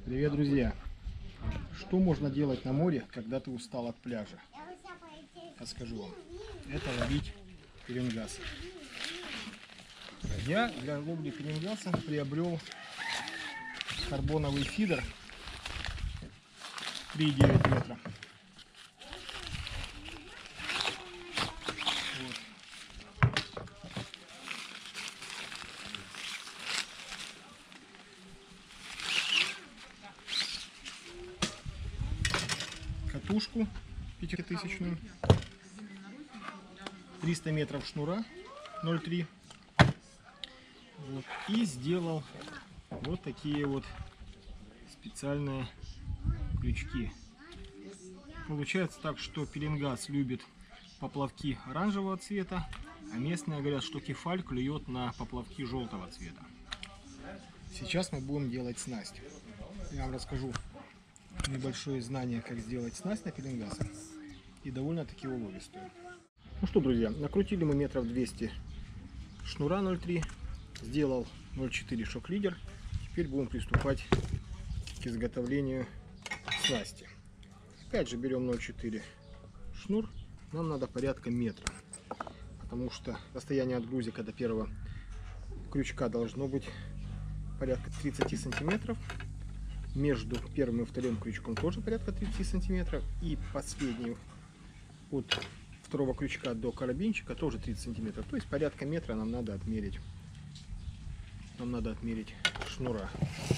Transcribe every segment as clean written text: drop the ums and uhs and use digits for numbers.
Привет, друзья! Что можно делать на море, когда ты устал от пляжа? Расскажу вам. Это ловить пеленгаса. Я для ловли пеленгаса приобрел карбоновый фидер 3,9 метра. Вот. Катушку 5000-ную, 300 метров шнура 0,3. Вот. И сделал вот такие вот специальные крючки. Получается так, что пеленгас любит поплавки оранжевого цвета, а местные говорят, что кефаль клюет на поплавки желтого цвета. Сейчас мы будем делать снасть. Я вам расскажу небольшое знание, как сделать снасть на пеленгаса, и довольно-таки уловистую. Ну что, друзья, накрутили мы метров 200 шнура 0,3, сделал 0,4 шок-лидер. Теперь будем приступать к изготовлению снасти. Опять же берем 0,4 шнур, нам надо порядка метра, потому что расстояние от грузика до первого крючка должно быть порядка 30 сантиметров. Между первым и вторым крючком тоже порядка 30 сантиметров. И последний от второго крючка до карабинчика тоже 30 сантиметров. То есть порядка метра нам надо отмерить. Шнура.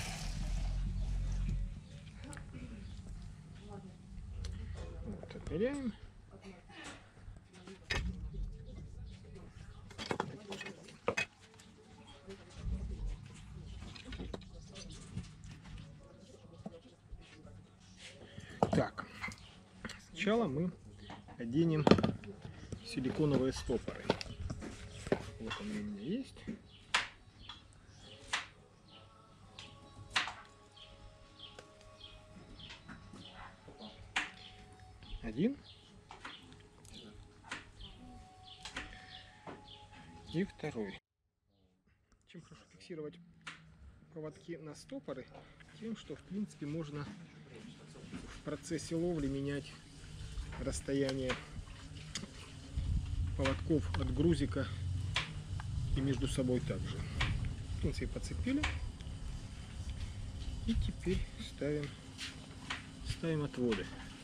Вот, отмеряем. Так, сначала мы оденем силиконовые стопоры. Вот они у меня есть. Один. И второй. Чем хорошо фиксировать проводки на стопоры? Тем, что в принципе можно в процессе ловли менять расстояние поводков от грузика и между собой также. В принципе, подцепили. И теперь ставим отводы.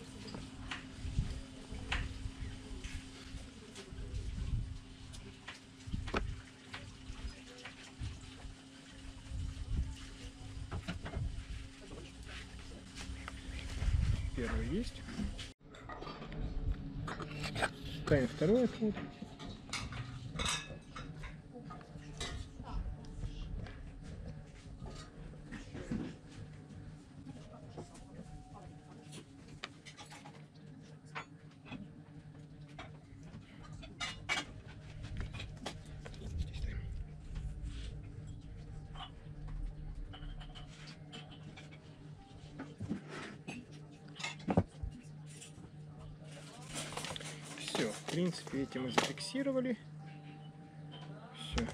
Первый есть. Ставим второй отвод. Все, в принципе, эти мы зафиксировали. Все.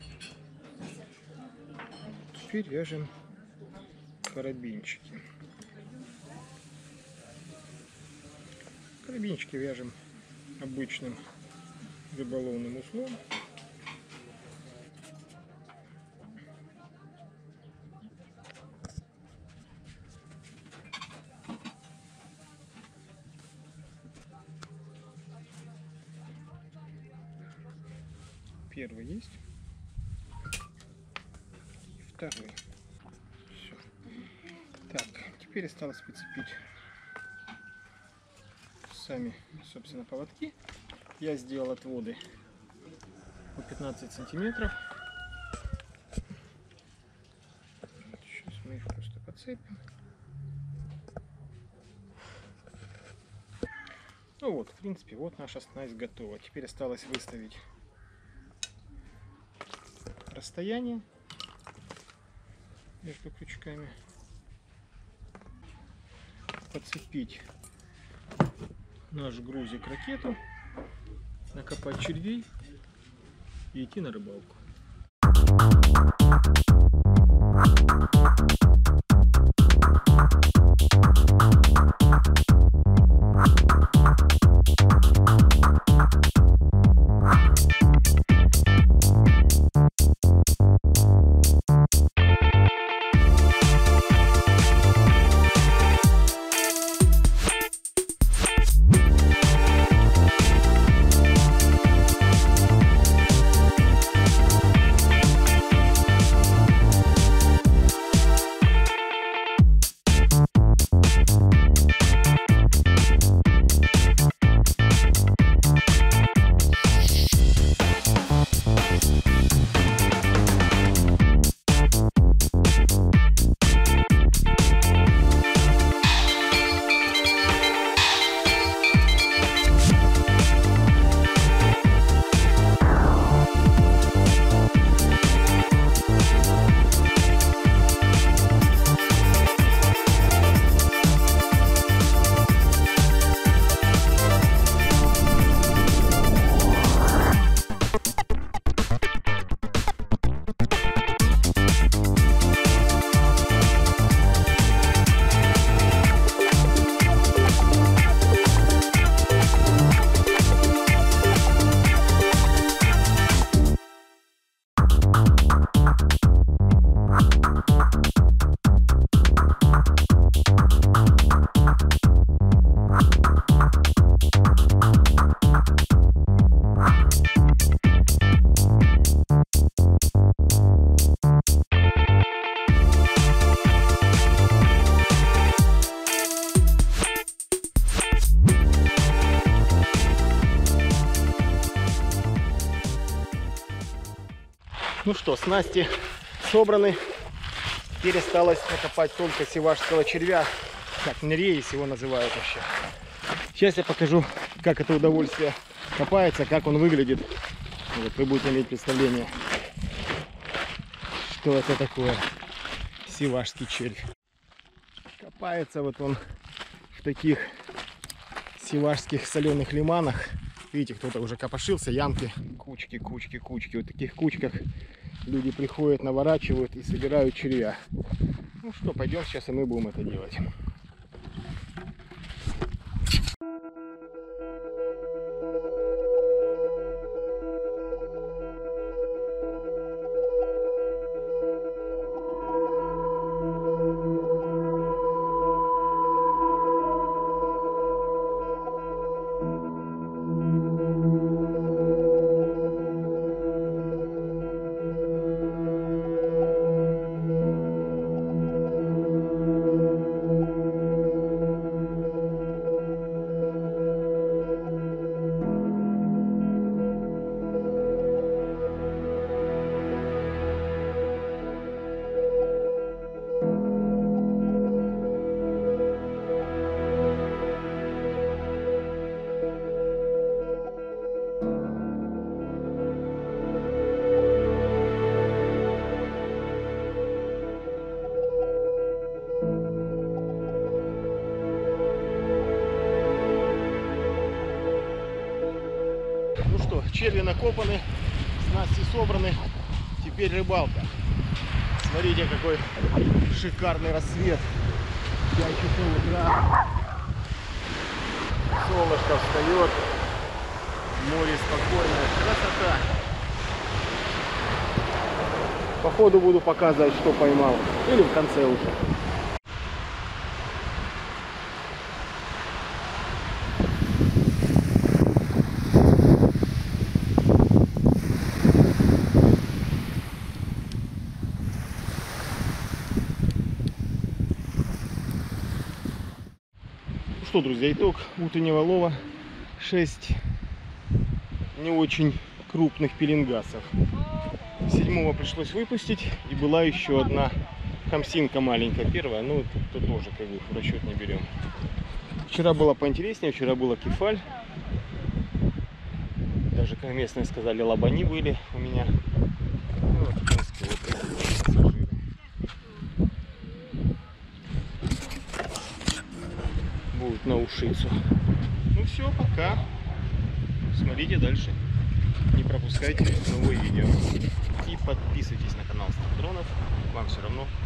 Теперь вяжем карабинчики. Карабинчики вяжем обычным рыболовным узлом. Первый есть. И второй. Все. Так, теперь осталось прицепить сами, собственно, поводки. Я сделал отводы по 15 сантиметров. Сейчас мы их просто подцепим. Ну вот, в принципе, вот наша снасть готова. Теперь осталось выставить расстояние между крючками, подцепить наш грузик ракету, накопать червей и идти на рыбалку. Ну что, снасти собраны. Теперь осталось накопать только севашского червя. Как нерейс его называют вообще. Сейчас я покажу, как это удовольствие копается, как он выглядит. Вот вы будете иметь представление, что это такое севашский червь. Копается вот он в таких севашских соленых лиманах. Видите, кто-то уже копошился, ямки, кучки. Вот в таких кучках люди приходят, наворачивают и собирают червя. Ну что, пойдем сейчас и мы будем это делать. Ну что, черви накопаны, снасти собраны, теперь рыбалка. Смотрите, какой шикарный рассвет. 5 часов утра. Солнышко встает, море спокойное, красота. По ходу буду показывать, что поймал, или в конце уже. Что, друзья, итог утреннего лова: 6 не очень крупных пеленгасов. 7-го пришлось выпустить, и была еще одна хамсинка маленькая, первая, ну это тоже как бы в расчет не берем. Вчера было поинтереснее, вчера было кефаль, даже, как местные сказали, лабани были у меня. Ну, вот, в принципе, вот пассажиры. Будут на ушицу. Ну все, пока. Смотрите дальше. Не пропускайте новые видео. И подписывайтесь на канал Став Дронов. Вам все равно